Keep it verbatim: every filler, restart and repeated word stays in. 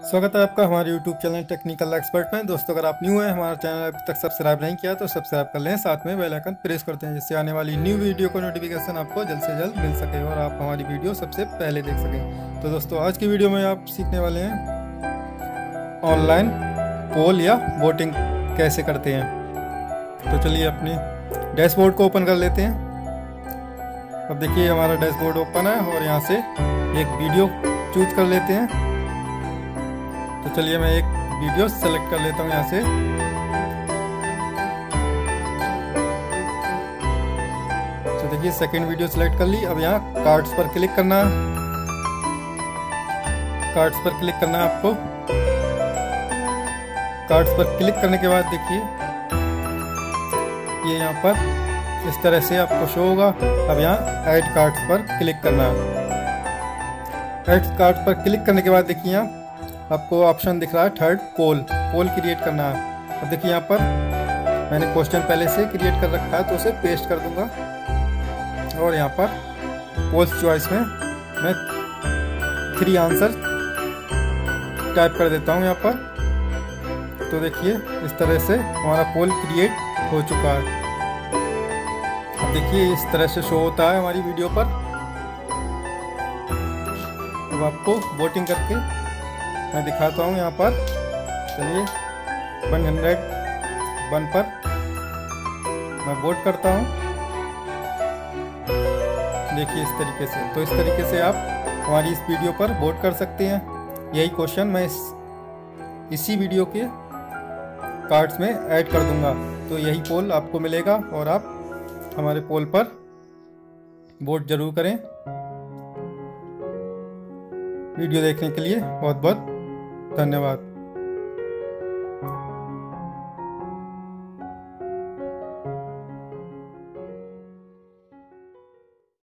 स्वागत है आपका हमारे यूट्यूब चैनल टेक्निकल एक्सपर्ट में। दोस्तों, अगर आप न्यू हैं, हमारा चैनल अभी तक सब्सक्राइब नहीं किया तो सब्सक्राइब कर लें, साथ में बेल आइकन प्रेस करते हैं जिससे आने वाली न्यू वीडियो को नोटिफिकेशन आपको जल्द से जल्द मिल सके और आप हमारी वीडियो सबसे पहले देख सकें। तो दोस्तों, आज की वीडियो में आप सीखने वाले हैं ऑनलाइन पोल या वोटिंग कैसे करते हैं। तो चलिए अपनी डैशबोर्ड को ओपन कर लेते हैं। अब देखिए हमारा डैशबोर्ड ओपन है और यहाँ से एक वीडियो चूज कर लेते हैं। तो चलिए मैं एक वीडियो सेलेक्ट कर लेता हूँ यहाँ से। तो देखिए सेकंड वीडियो सेलेक्ट कर ली। अब यहाँ कार्ड्स पर क्लिक करना है। कार्ड्स पर क्लिक करना है आपको। कार्ड्स पर क्लिक करने के बाद देखिए ये यहाँ पर इस तरह से आपको शो होगा। अब यहाँ ऐड कार्ड्स पर क्लिक करना है। ऐड कार्ड पर क्लिक करने के बाद देखिए यहाँ आपको ऑप्शन दिख रहा है थर्ड पोल पोल क्रिएट करना है। अब देखिए यहाँ पर मैंने क्वेश्चन पहले से क्रिएट कर रखा है तो उसे पेस्ट कर दूंगा और यहाँ पर पोल्स चॉइस में मैं थ्री आंसर टाइप कर देता हूँ यहाँ पर। तो देखिए इस तरह से हमारा पोल क्रिएट हो चुका है। अब देखिए इस तरह से शो होता है हमारी वीडियो पर। अब आपको वोटिंग करके मैं दिखाता हूँ यहाँ पर। चलिए वन हंड्रेड वन पर मैं वोट करता हूँ। देखिए इस तरीके से। तो इस तरीके से आप हमारी इस वीडियो पर वोट कर सकते हैं। यही क्वेश्चन मैं इस इसी वीडियो के कार्ड्स में ऐड कर दूंगा तो यही पोल आपको मिलेगा और आप हमारे पोल पर वोट जरूर करें। वीडियो देखने के लिए बहुत बहुत धन्यवाद।